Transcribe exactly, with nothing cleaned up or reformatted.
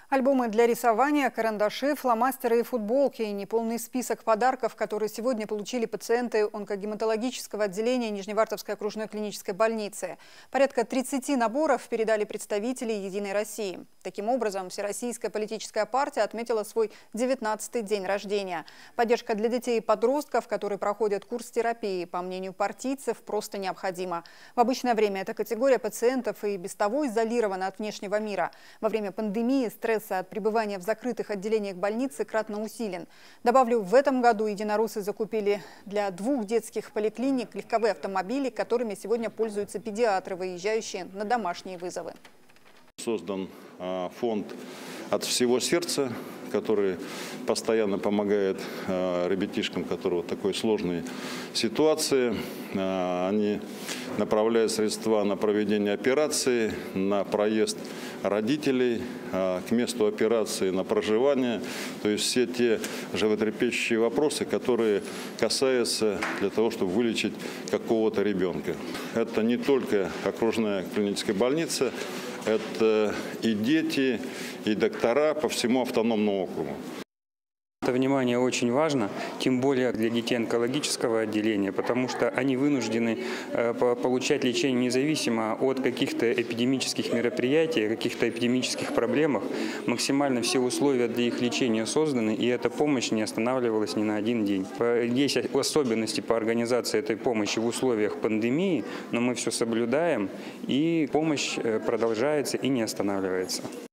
Альбомы для рисования, карандаши, фломастеры и футболки. И неполный список подарков, которые сегодня получили пациенты онкогематологического отделения Нижневартовской окружной клинической больницы. Порядка тридцати наборов передали представители «Единой России». Таким образом, Всероссийская политическая партия отметила свой девятнадцатый день рождения. Поддержка для детей и подростков, которые проходят курс терапии, по мнению партийцев, просто необходима. В обычное время эта категория пациентов и без того изолирована от внешнего мира. Во время пандемии стресс от пребывания в закрытых отделениях больницы кратно усилен. Добавлю, в этом году единороссы закупили для двух детских поликлиник легковые автомобили, которыми сегодня пользуются педиатры, выезжающие на домашние вызовы. Создан фонд «От всего сердца», который постоянно помогает ребятишкам, которые в такой сложной ситуации. Они направляют средства на проведение операции, на проезд родителей к месту операции, на проживание. То есть все те животрепещущие вопросы, которые касаются для того, чтобы вылечить какого-то ребенка. Это не только окружная клиническая больница, это и дети, и доктора по всему автономному округу. Это внимание очень важно, тем более для детей онкологического отделения, потому что они вынуждены получать лечение независимо от каких-то эпидемических мероприятий, каких-то эпидемических проблем. Максимально все условия для их лечения созданы, и эта помощь не останавливалась ни на один день. Есть особенности по организации этой помощи в условиях пандемии, но мы все соблюдаем, и помощь продолжается и не останавливается.